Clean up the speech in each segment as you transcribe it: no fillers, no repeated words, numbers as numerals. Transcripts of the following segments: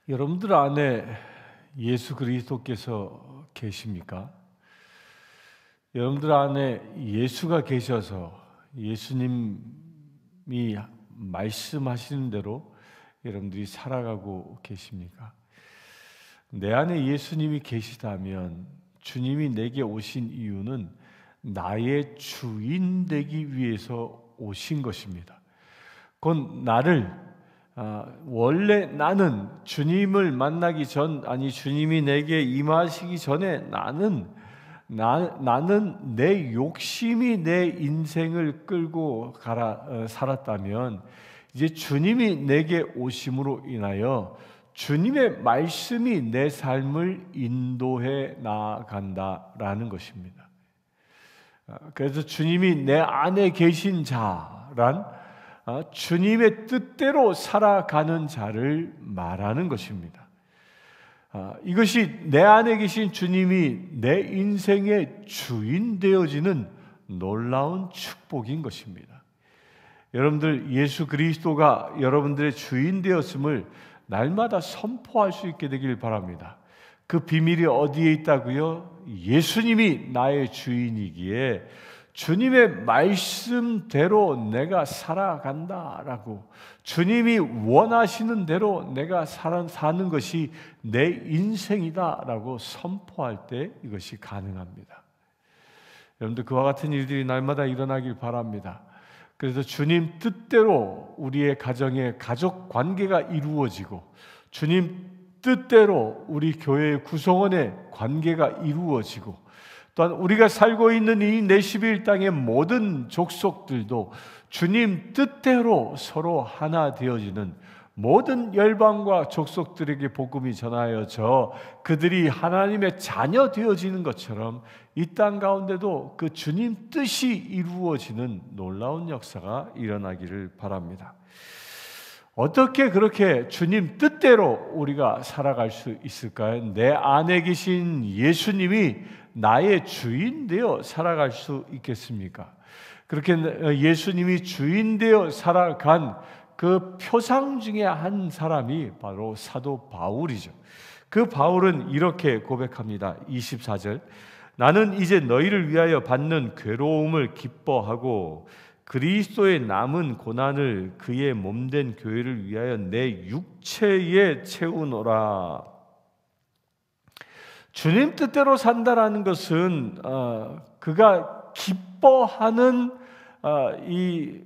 여러분들 안에 예수 그리스도께서 계십니까? 여러분들 안에 예수가 계셔서 예수님이 말씀하시는 대로 여러분들이 살아가고 계십니까? 내 안에 예수님이 계시다면 주님이 내게 오신 이유는 나의 주인 되기 위해서 오신 것입니다. 곧 나를 원래 나는 주님을 만나기 전, 주님이 내게 임하시기 전에 나는 내 욕심이 내 인생을 끌고 살았다면, 이제 주님이 내게 오심으로 인하여 주님의 말씀이 내 삶을 인도해 나간다라는 것입니다. 그래서 주님이 내 안에 계신 자란 주님의 뜻대로 살아가는 자를 말하는 것입니다. 이것이 내 안에 계신 주님이 내 인생의 주인 되어지는 놀라운 축복인 것입니다. 여러분들, 예수 그리스도가 여러분들의 주인 되었음을 날마다 선포할 수 있게 되길 바랍니다. 그 비밀이 어디에 있다고요? 예수님이 나의 주인이기에 주님의 말씀대로 내가 살아간다라고, 주님이 원하시는 대로 내가 사는 것이 내 인생이다라고 선포할 때 이것이 가능합니다. 여러분들, 그와 같은 일들이 날마다 일어나길 바랍니다. 그래서 주님 뜻대로 우리의 가정의 가족 관계가 이루어지고, 주님 뜻대로 우리 교회의 구성원의 관계가 이루어지고, 또한 우리가 살고 있는 이 내시빌 땅의 모든 족속들도 주님 뜻대로 서로 하나 되어지는, 모든 열방과 족속들에게 복음이 전하여져 그들이 하나님의 자녀 되어지는 것처럼 이 땅 가운데도 그 주님 뜻이 이루어지는 놀라운 역사가 일어나기를 바랍니다. 어떻게 그렇게 주님 뜻대로 우리가 살아갈 수 있을까요? 내 안에 계신 예수님이 나의 주인 되어 살아갈 수 있겠습니까? 그렇게 예수님이 주인 되어 살아간 그 표상 중에 한 사람이 바로 사도 바울이죠. 그 바울은 이렇게 고백합니다. 24절, 나는 이제 너희를 위하여 받는 괴로움을 기뻐하고 그리스도의 남은 고난을 그의 몸된 교회를 위하여 내 육체에 채우노라. 주님 뜻대로 산다라는 것은 그가 기뻐하는 이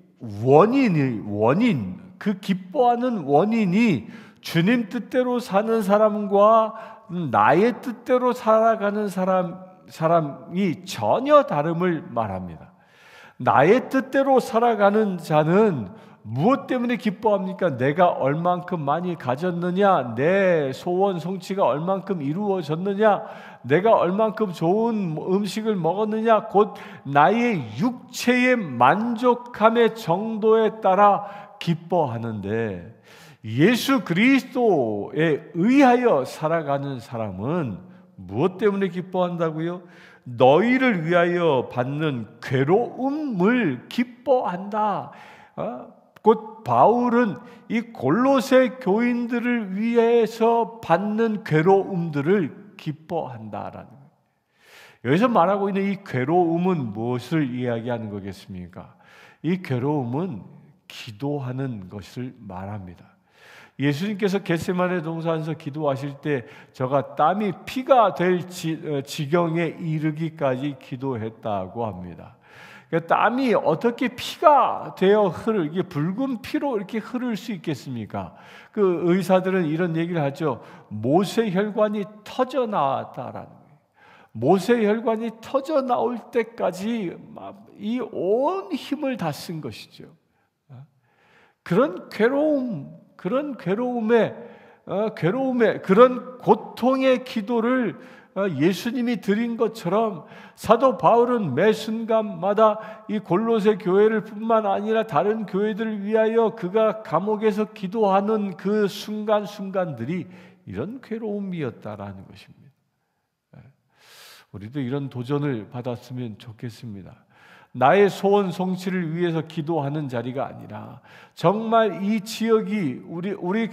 원인, 그 기뻐하는 원인이 주님 뜻대로 사는 사람과 나의 뜻대로 살아가는 사람이 전혀 다름을 말합니다. 나의 뜻대로 살아가는 자는 무엇 때문에 기뻐합니까? 내가 얼만큼 많이 가졌느냐, 내 소원 성취가 얼만큼 이루어졌느냐, 내가 얼만큼 좋은 음식을 먹었느냐, 곧 나의 육체의 만족함의 정도에 따라 기뻐하는데, 예수 그리스도에 의하여 살아가는 사람은 무엇 때문에 기뻐한다고요? 너희를 위하여 받는 괴로움을 기뻐한다. 곧 바울은 이 골로새 교인들을 위해서 받는 괴로움들을 기뻐한다라는 거예요. 여기서 말하고 있는 이 괴로움은 무엇을 이야기하는 거겠습니까? 이 괴로움은 기도하는 것을 말합니다. 예수님께서 겟세마네 동산에서 기도하실 때 저가 땀이 피가 될 지경에 이르기까지 기도했다고 합니다. 땀이 어떻게 피가 되어 이게 붉은 피로 이렇게 흐를 수 있겠습니까? 그 의사들은 이런 얘기를 하죠. 모세혈관이 터져 나왔다라는 거예요. 모세혈관이 터져 나올 때까지 이 온 힘을 다 쓴 것이죠. 그런 괴로움의 그런 고통의 기도를 예수님이 드린 것처럼 사도 바울은 매 순간마다 이 골로새 교회를 뿐만 아니라 다른 교회들을 위하여 그가 감옥에서 기도하는 그 순간순간들이 이런 괴로움이었다라는 것입니다. 우리도 이런 도전을 받았으면 좋겠습니다. 나의 소원 성취를 위해서 기도하는 자리가 아니라 정말 이 지역이 우리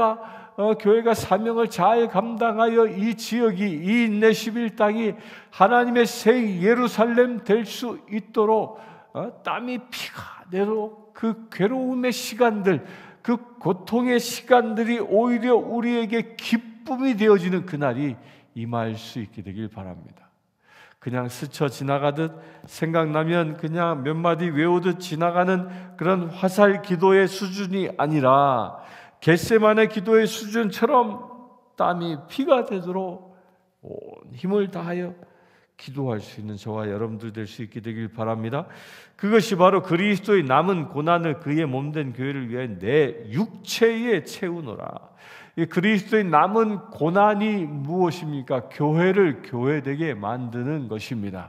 교회가 사명을 잘 감당하여 이 지역이 이 인내시빌 땅이 하나님의 새 예루살렘 될 수 있도록 땀이 피가 내도록 그 괴로움의 시간들, 그 고통의 시간들이 오히려 우리에게 기쁨이 되어지는 그날이 임할 수 있게 되길 바랍니다. 그냥 스쳐 지나가듯 생각나면 그냥 몇 마디 외우듯 지나가는 그런 화살 기도의 수준이 아니라 겟세마네 기도의 수준처럼 땀이 피가 되도록 온 힘을 다하여 기도할 수 있는 저와 여러분들 될 수 있게 되길 바랍니다. 그것이 바로 그리스도의 남은 고난을 그의 몸된 교회를 위해 내 육체에 채우노라. 이 그리스도의 남은 고난이 무엇입니까? 교회를 교회되게 만드는 것입니다.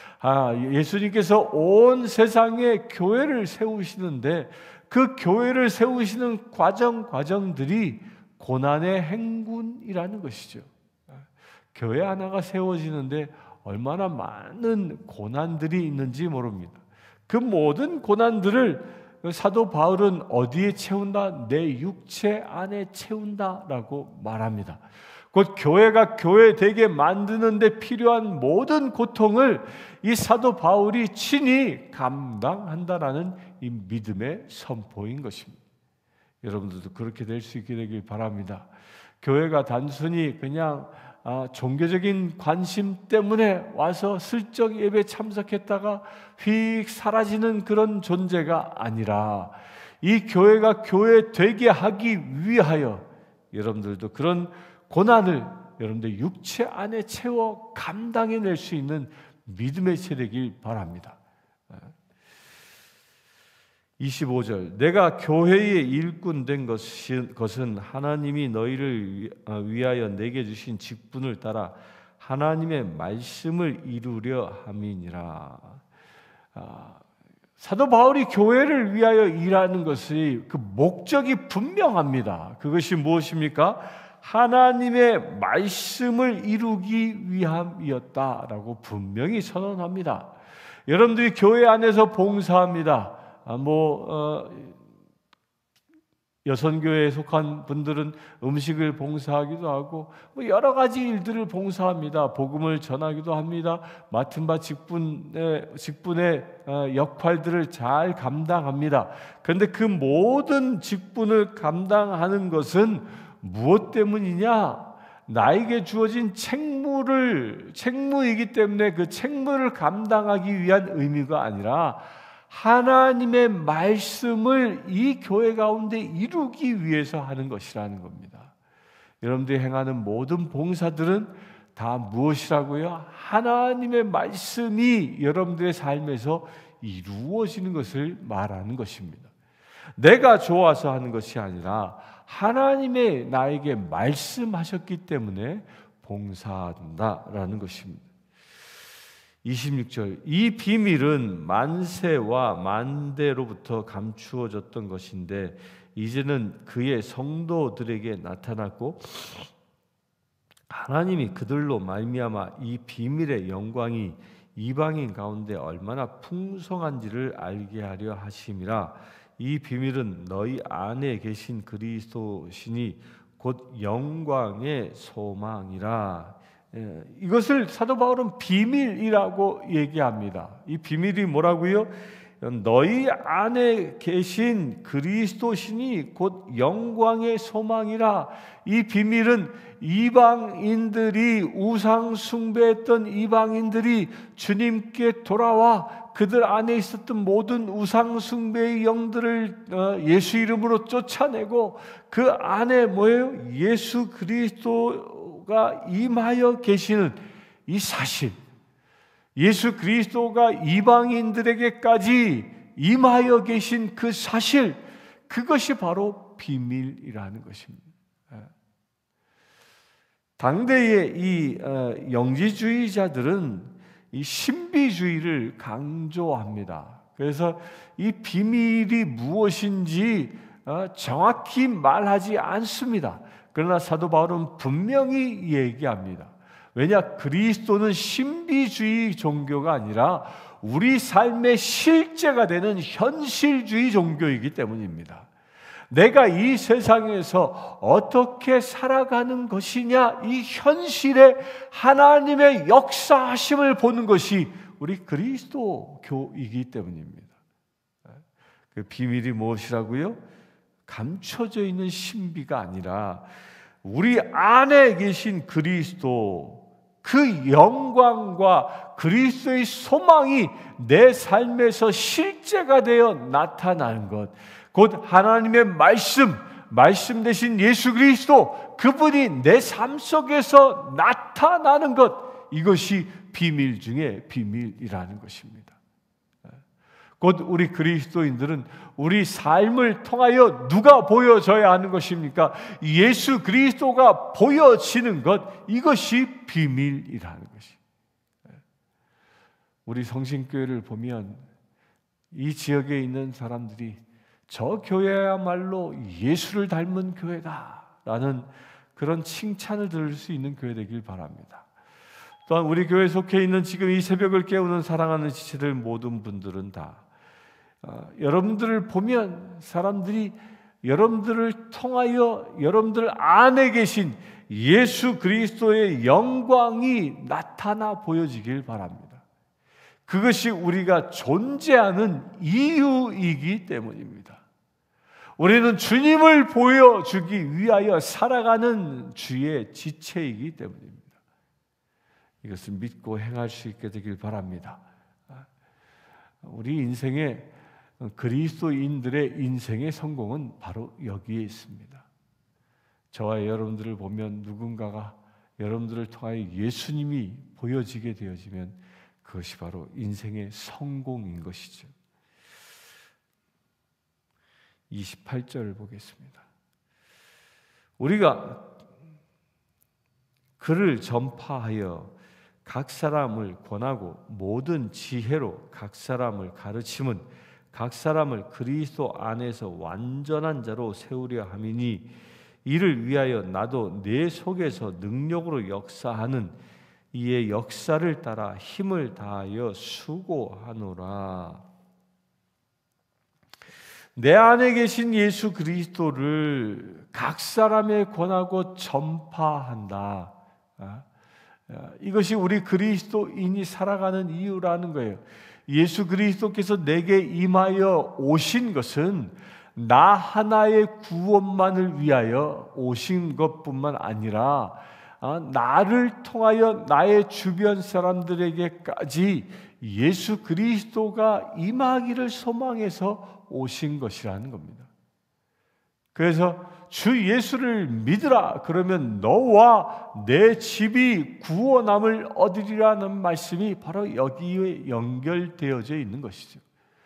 예수님께서 온 세상에 교회를 세우시는데 그 교회를 세우시는 과정들이 고난의 행군이라는 것이죠. 교회 하나가 세워지는데 얼마나 많은 고난들이 있는지 모릅니다. 그 모든 고난들을 사도 바울은 어디에 채운다? 내 육체 안에 채운다라고 말합니다. 곧 교회가 교회되게 만드는 데 필요한 모든 고통을 이 사도 바울이 친히 감당한다라는 이 믿음의 선포인 것입니다. 여러분들도 그렇게 될 수 있게 되길 바랍니다. 교회가 단순히 그냥 종교적인 관심 때문에 와서 슬쩍 예배 참석했다가 휙 사라지는 그런 존재가 아니라 이 교회가 교회 되게 하기 위하여 여러분들도 그런 고난을 여러분들 육체 안에 채워 감당해낼 수 있는 믿음의 세대이길 바랍니다. 25절 내가 교회의 일꾼 된 것은 하나님이 너희를 위하여 내게 주신 직분을 따라 하나님의 말씀을 이루려 함이니라. 사도 바울이 교회를 위하여 일하는 것이 그 목적이 분명합니다. 그것이 무엇입니까? 하나님의 말씀을 이루기 위함이었다라고 분명히 선언합니다. 여러분들이 교회 안에서 봉사합니다. 여선교회에 속한 분들은 음식을 봉사하기도 하고 여러 가지 일들을 봉사합니다. 복음을 전하기도 합니다. 맡은 바 직분의 역할들을 잘 감당합니다. 그런데 그 모든 직분을 감당하는 것은 무엇 때문이냐? 나에게 주어진 책무이기 때문에 그 책무를 감당하기 위한 의미가 아니라 하나님의 말씀을 이 교회 가운데 이루기 위해서 하는 것이라는 겁니다. 여러분들이 행하는 모든 봉사들은 다 무엇이라고요? 하나님의 말씀이 여러분들의 삶에서 이루어지는 것을 말하는 것입니다. 내가 좋아서 하는 것이 아니라 하나님의 나에게 말씀하셨기 때문에 봉사한다라는 것입니다. 26절 이 비밀은 만세와 만대로부터 감추어졌던 것인데 이제는 그의 성도들에게 나타났고 하나님이 그들로 말미암아 이 비밀의 영광이 이방인 가운데 얼마나 풍성한지를 알게 하려 하심이라. 이 비밀은 너희 안에 계신 그리스도시니 곧 영광의 소망이라. 이것을 사도 바울은 비밀이라고 얘기합니다. 이 비밀이 뭐라고요? 너희 안에 계신 그리스도시니 곧 영광의 소망이라. 이 비밀은 이방인들이 우상 숭배했던 이방인들이 주님께 돌아와 그들 안에 있었던 모든 우상 숭배의 영들을 예수 이름으로 쫓아내고 그 안에 뭐예요? 예수 그리스도가 임하여 계시는 이 사실, 예수 그리스도가 이방인들에게까지 임하여 계신 그 사실, 그것이 바로 비밀이라는 것입니다. 당대의 이 영지주의자들은 이 신비주의를 강조합니다. 그래서 이 비밀이 무엇인지 정확히 말하지 않습니다. 그러나 사도 바울은 분명히 얘기합니다. 왜냐? 그리스도는 신비주의 종교가 아니라 우리 삶의 실제가 되는 현실주의 종교이기 때문입니다. 내가 이 세상에서 어떻게 살아가는 것이냐, 이 현실의 하나님의 역사하심을 보는 것이 우리 그리스도교이기 때문입니다. 그 비밀이 무엇이라고요? 감춰져 있는 신비가 아니라 우리 안에 계신 그리스도, 그 영광과 그리스도의 소망이 내 삶에서 실제가 되어 나타나는 것, 곧 하나님의 말씀 대신 예수 그리스도, 그분이 내 삶 속에서 나타나는 것, 이것이 비밀 중에 비밀이라는 것입니다. 곧 우리 그리스도인들은 우리 삶을 통하여 누가 보여져야 하는 것입니까? 예수 그리스도가 보여지는 것, 이것이 비밀이라는 것이. 우리 성신교회를 보면 이 지역에 있는 사람들이 저 교회야말로 예수를 닮은 교회다라는 그런 칭찬을 들을 수 있는 교회 되길 바랍니다. 또한 우리 교회에 속해 있는 지금 이 새벽을 깨우는 사랑하는 지체들 모든 분들은 다 여러분들을 보면 사람들이 여러분들을 통하여 여러분들 안에 계신 예수 그리스도의 영광이 나타나 보여지길 바랍니다. 그것이 우리가 존재하는 이유이기 때문입니다. 우리는 주님을 보여주기 위하여 살아가는 주의 지체이기 때문입니다. 이것을 믿고 행할 수 있게 되길 바랍니다. 우리 인생의 그리스도인들의 인생의 성공은 바로 여기에 있습니다. 저와 여러분들을 보면 누군가가 여러분들을 통하여 예수님이 보여지게 되어지면 그것이 바로 인생의 성공인 것이죠. 28절을 보겠습니다. 우리가 그를 전파하여 각 사람을 권하고 모든 지혜로 각 사람을 가르침은 각 사람을 그리스도 안에서 완전한 자로 세우려 함이니 이를 위하여 나도 내 속에서 능력으로 역사하는 이의 역사를 따라 힘을 다하여 수고하노라. 내 안에 계신 예수 그리스도를 각 사람에 권하고 전파한다. 이것이 우리 그리스도인이 살아가는 이유라는 거예요. 예수 그리스도께서 내게 임하여 오신 것은 나 하나의 구원만을 위하여 오신 것뿐만 아니라 나를 통하여 나의 주변 사람들에게까지 예수 그리스도가 임하기를 소망해서 오신 것이라는 겁니다. 그래서 주 예수를 믿으라 그러면 너와 내 집이 구원함을 얻으리라는 말씀이 바로 여기에 연결되어져 있는 것이죠.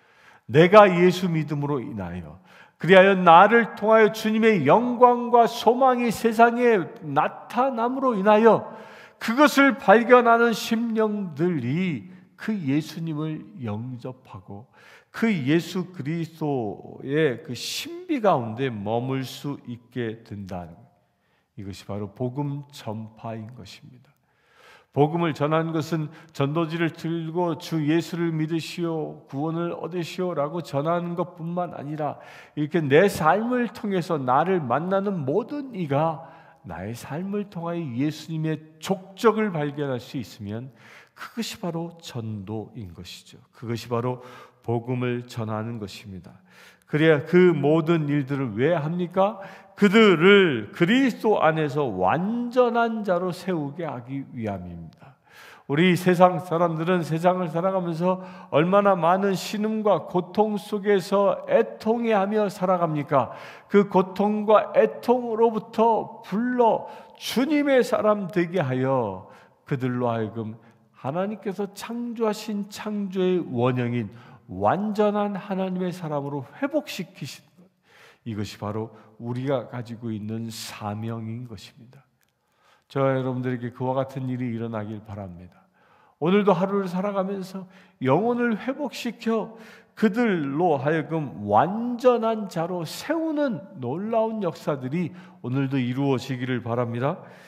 내가 예수 믿음으로 인하여 그리하여 나를 통하여 주님의 영광과 소망이 세상에 나타남으로 인하여 그것을 발견하는 심령들이 그 예수님을 영접하고 그 예수 그리스도의 그 신비 가운데 머물 수 있게 된다는 이것이 바로 복음 전파인 것입니다. 복음을 전하는 것은 전도지를 들고 주 예수를 믿으시오 구원을 얻으시오라고 전하는 것뿐만 아니라 이렇게 내 삶을 통해서 나를 만나는 모든 이가 나의 삶을 통하여 예수님의 족적을 발견할 수 있으면 그것이 바로 전도인 것이죠. 그것이 바로 복음을 전하는 것입니다. 그래야 그 모든 일들을 왜 합니까? 그들을 그리스도 안에서 완전한 자로 세우게 하기 위함입니다. 우리 세상 사람들은 세상을 살아가면서 얼마나 많은 신음과 고통 속에서 애통해하며 살아갑니까? 그 고통과 애통으로부터 불러 주님의 사람 되게 하여 그들로 하여금 하나님께서 창조하신 창조의 원형인 완전한 하나님의 사람으로 회복시키신 것, 이것이 바로 우리가 가지고 있는 사명인 것입니다. 저와 여러분들에게 그와 같은 일이 일어나길 바랍니다. 오늘도 하루를 살아가면서 영혼을 회복시켜 그들로 하여금 완전한 자로 세우는 놀라운 역사들이 오늘도 이루어지기를 바랍니다.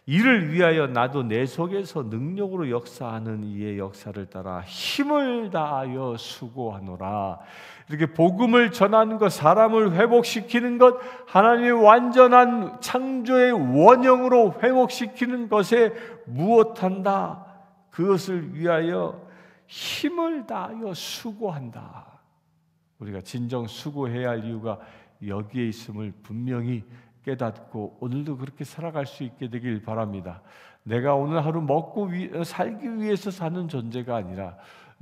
이를 위하여 나도 내 속에서 능력으로 역사하는 이의 역사를 따라 힘을 다하여 수고하노라. 이렇게 복음을 전하는 것, 사람을 회복시키는 것, 하나님의 완전한 창조의 원형으로 회복시키는 것에 무엇한다? 그것을 위하여 힘을 다하여 수고한다. 우리가 진정 수고해야 할 이유가 여기에 있음을 분명히 깨닫고 오늘도 그렇게 살아갈 수 있게 되길 바랍니다. 내가 오늘 하루 먹고 살기 위해서 사는 존재가 아니라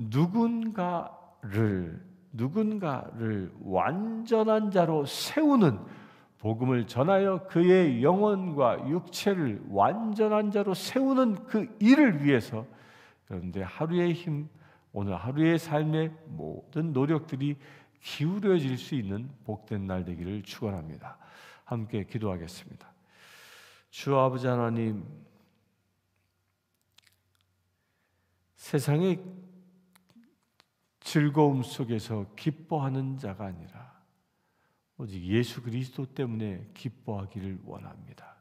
누군가를 완전한 자로 세우는, 복음을 전하여 그의 영혼과 육체를 완전한 자로 세우는 그 일을 위해서 그런데 하루의 힘, 오늘 하루의 삶의 모든 노력들이 기울여질 수 있는 복된 날 되기를 축원합니다. 함께 기도하겠습니다. 주 아버지 하나님, 세상의 즐거움 속에서 기뻐하는 자가 아니라 오직 예수 그리스도 때문에 기뻐하기를 원합니다.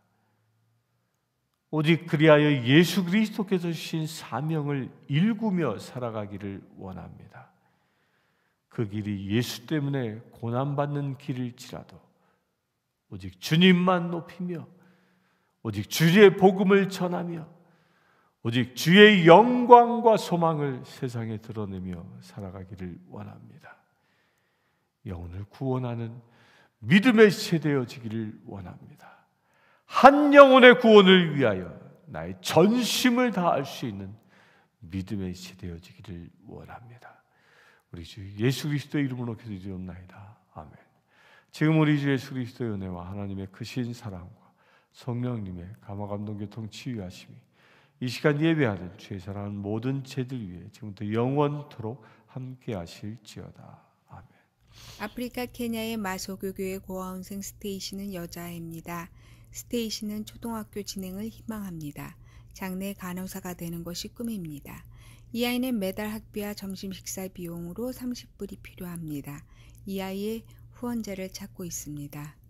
오직 그리하여 예수 그리스도께서 주신 사명을 일구며 살아가기를 원합니다. 그 길이 예수 때문에 고난받는 길일지라도 오직 주님만 높이며 오직 주의 복음을 전하며 오직 주의 영광과 소망을 세상에 드러내며 살아가기를 원합니다. 영혼을 구원하는 믿음의 세대여지기를 원합니다. 한 영혼의 구원을 위하여 나의 전심을 다할 수 있는 믿음의 세대여지기를 원합니다. 우리 주 예수 그리스도의 이름으로 기도드리옵나이다. 아멘. 지금 우리 주 예수 그리스도의 은혜와 하나님의 크신 사랑과 성령님의 감화감동 교통 치유하심이 이 시간 예배하는 주의 사랑하는 모든 죄들 위해 지금부터 영원토록 함께 하실지어다. 아멘. 아프리카 케냐의 마소교 교회 고아원생 스테이시는 여자아이입니다. 스테이시는 초등학교 진행을 희망합니다. 장래 간호사가 되는 것이 꿈입니다. 이 아이는 매달 학비와 점심 식사 비용으로 30불이 필요합니다. 이 아이의 후원자를 찾고 있습니다.